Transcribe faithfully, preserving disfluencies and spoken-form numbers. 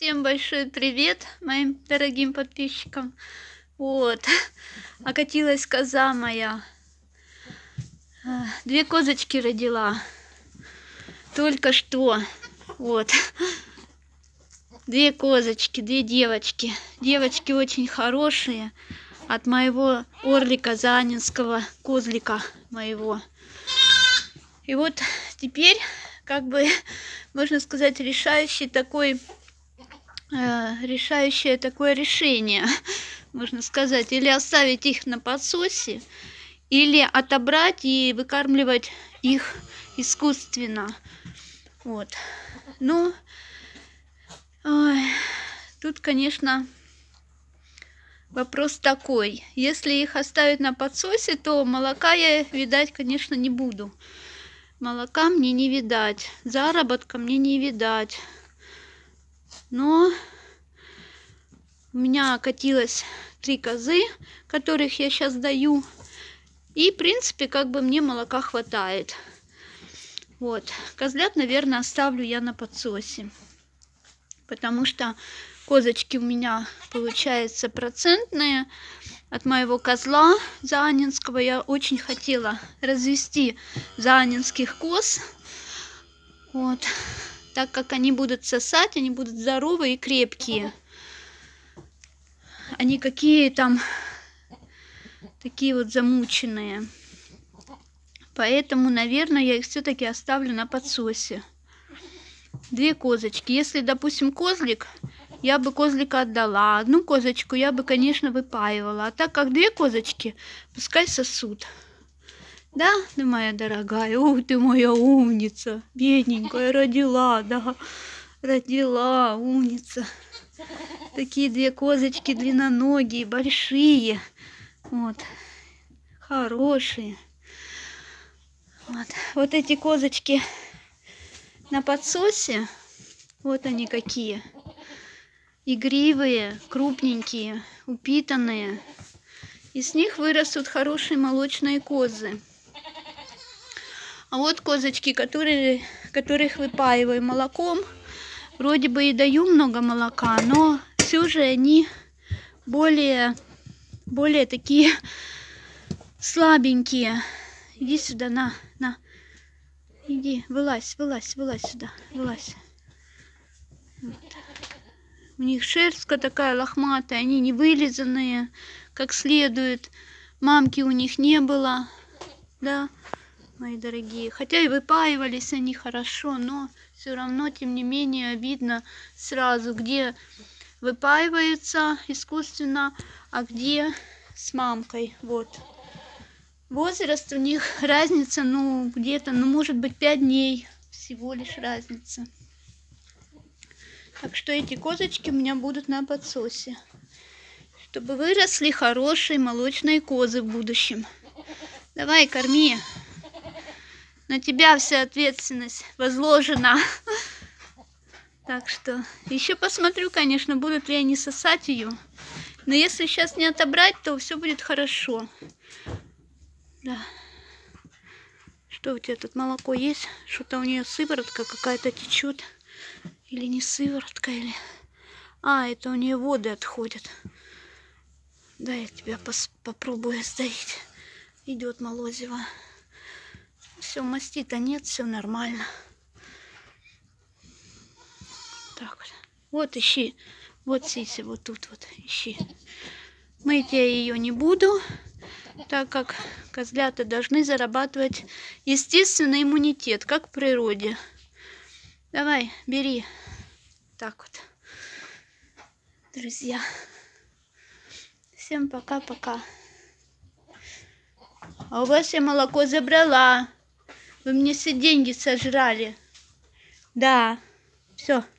Всем большой привет моим дорогим подписчикам. Вот, окатилась коза моя. Две козочки родила. Только что. Вот. Две козочки, две девочки. Девочки очень хорошие. От моего орлика заанинского, козлика моего. И вот теперь, как бы, можно сказать, решающий такой, э, решающее такое решение, можно сказать, или оставить их на подсосе, или отобрать и выкармливать их искусственно. Вот. Ну, ой, тут, конечно, вопрос такой. Если их оставить на подсосе, то молока я видать, конечно, не буду. Молока мне не видать, заработка мне не видать. Но у меня окатилось три козы, которых я сейчас даю. И, в принципе, как бы мне молока хватает. Вот. Козлят, наверное, оставлю я на подсосе. Потому что козочки у меня, получается, процентные. От моего козла заанинского я очень хотела развести заанинских коз. Вот. Так как они будут сосать, они будут здоровые и крепкие. Они какие там такие вот замученные. Поэтому, наверное, я их все-таки оставлю на подсосе. Две козочки. Если, допустим, козлик, я бы козлика отдала. Одну козочку я бы, конечно, выпаивала. А так как две козочки, пускай сосут. Да, ты моя дорогая? Ух ты, моя умница. Бедненькая, родила, да. Родила, умница. Такие две козочки длинноногие, большие. Вот. Хорошие. Вот. Вот эти козочки на подсосе. Вот они какие. Игривые, крупненькие, упитанные. И с них вырастут хорошие молочные козы. А вот козочки, которые, которых выпаиваю молоком, вроде бы и даю много молока, но все же они более, более такие слабенькие. Иди сюда, на, на. Иди, вылазь, вылазь, вылазь сюда, вылазь. Вот. У них шерстка такая лохматая, они не вылизанные как следует. Мамки у них не было, да, мои дорогие. Хотя и выпаивались они хорошо, но все равно, тем не менее, видно сразу, где выпаиваются искусственно, а где с мамкой. Вот. Возраст у них разница, ну, где-то, ну, может быть, пять дней всего лишь разница. Так что эти козочки у меня будут на подсосе. Чтобы выросли хорошие молочные козы в будущем. Давай, корми. На тебя вся ответственность возложена. Так что еще посмотрю, конечно, будут ли они сосать ее. Но если сейчас не отобрать, то все будет хорошо. Да. Что у тебя тут, молоко есть? Что-то у нее сыворотка какая-то течет. Или не сыворотка, или... А, это у нее воды отходят. Да, я тебя попробую сдавить. Идет молозиво. Все, масти-то нет, все нормально. Так вот. Вот ищи. Вот сися, вот тут вот ищи. Мыть я ее не буду, так как козлята должны зарабатывать естественный иммунитет, как в природе. Давай, бери. Так вот. Друзья. Всем пока-пока. А у вас я молоко забрала. Вы мне все деньги сожрали. Да. Все.